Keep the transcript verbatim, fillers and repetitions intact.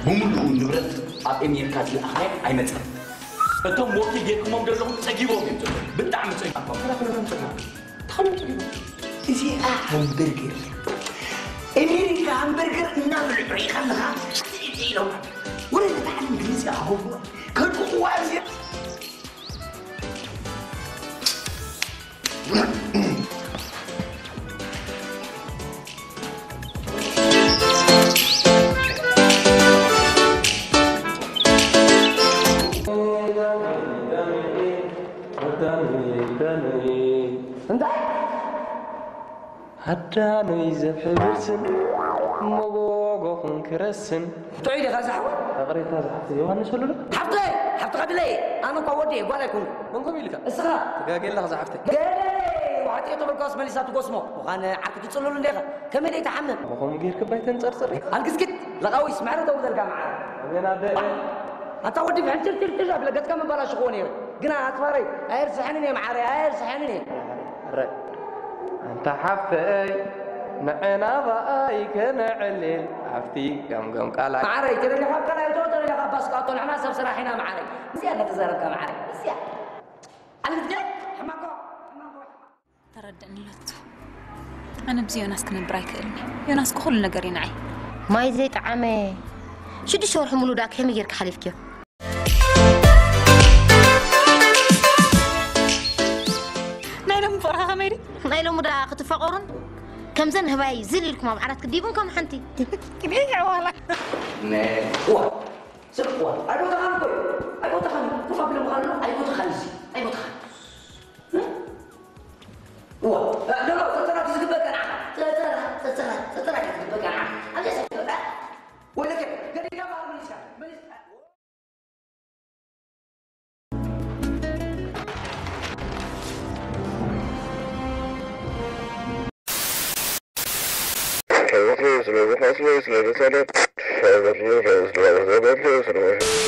بملؤ النبرة أب أمريكا دي أخير أي مثل أنتم وقت جيكم هم دلهم تجيبهم يمتون بتعمل تجيبهم كلا كلا كلا تجيبهم تخلوا تجيبهم إذا همبرجر أمريكا همبرجر نعمل عريق لها تيجي لهم ولا نتعلم إنجليزي أهو كل قوانين حتى نيزف برسن مبوغو كرسن تعيد يا غزحوة أغريت هذا حتى يوهن شلو حفتي حفتي قد لي أنا قودي ولا يكون من قبيلك الصغار تقاقل لك زحفتي قالي وعطي يطلب القاس مليسات وقسمه وأنا عارف تصلوا له ليه كم اللي يتحمل وهم غير كبايتين صرصري أنا كسكت لقوي اسمعوا ده وده الجامعة أنا ده أنت ودي في حنتر تر تر قبل قد كم بلا شغوني قنا أتفرج أير سحنني معاري أير سحنني أنت حفتي نعنا بأي كنعلل حفتي قم قم قال معاري كده اللي حق كلا يتوتر اللي حق بس قاطون عنا سب سراحنا معاري زين نتزارب كمعاري زين أنا بدك حماقو حماقو تردني لطو أنا بزي يوناس كنا برايك إلني يوناس كل نجاري نعي ما يزيد عمي شو دي شورح مولو داك هم يجيرك حليف كيو نايلة مفرحة ميري نايلة مدا خطفقورن كم زن هواي زلي لكم عبارات كديبون كم حنتي كبير والله نه هو سبوا أيوة تخان كوي أيوة تخان كوفا بلا مخالو أيوة تخان أيوة تخان هو لا لا ترى تسكت بك أنا ترى ترى ترى ترى تسكت بك أنا أنا سكت لا ولا كده قد يجمع مليشة مليشة Slow, slow, slow, slow, slow, slow, slow, slow, slow, slow, slow, slow, slow, slow, slow,